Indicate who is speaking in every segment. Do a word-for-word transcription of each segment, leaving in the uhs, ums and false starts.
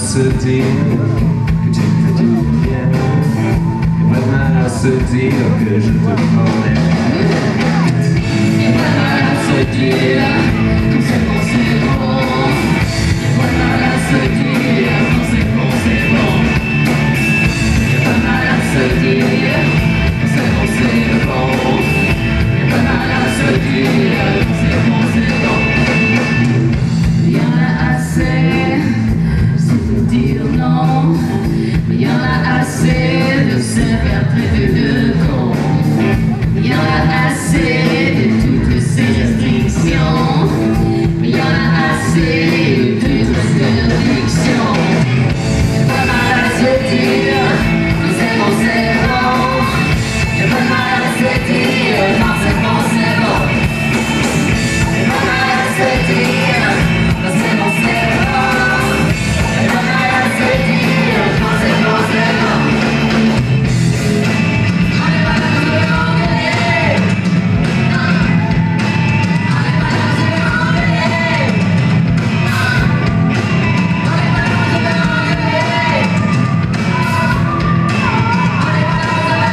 Speaker 1: se dire que tu me fais du bien. Y'a pas de mal à se dire que je te promets. Y'a pas de mal à se dire quand c'est bon, c'est bon. Y'a pas de mal à se dire quand c'est bon, c'est bon. Y'a pas de mal à se dire quand c'est bon, c'est bon. Y'a pas de mal à se dire quand c'est bon, c'est bon. Y'en a assez, c'est de dire non. Mais y'en a assez de se faire traiter de con. Y'en a assez de toutes ces restrictions. Mais y'en a assez de toutes ces interdictions. Y'a pas mal à se dire quand c'est bon, c'est bon. Y'a pas mal à se dire quand c'est bon, c'est bon. Y'a pas mal à se dire quand c'est bon, c'est bon. Y'a pas mal à se dire quand c'est bon, c'est bon. On est pas là pour se engueuler. On est pas là pour se engueuler. On est pas là pour se engueuler. On est pas là pour se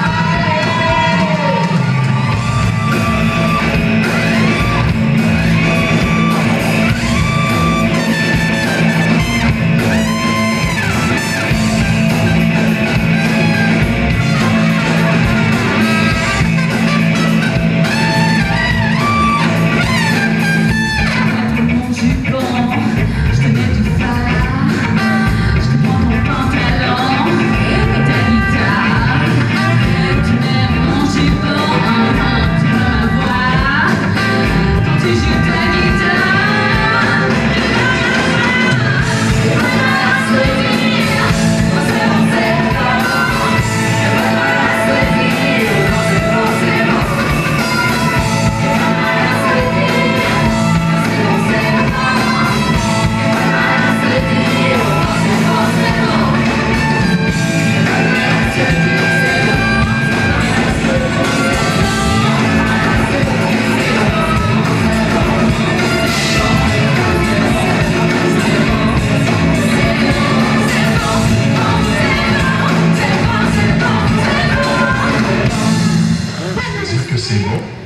Speaker 2: C'est bon.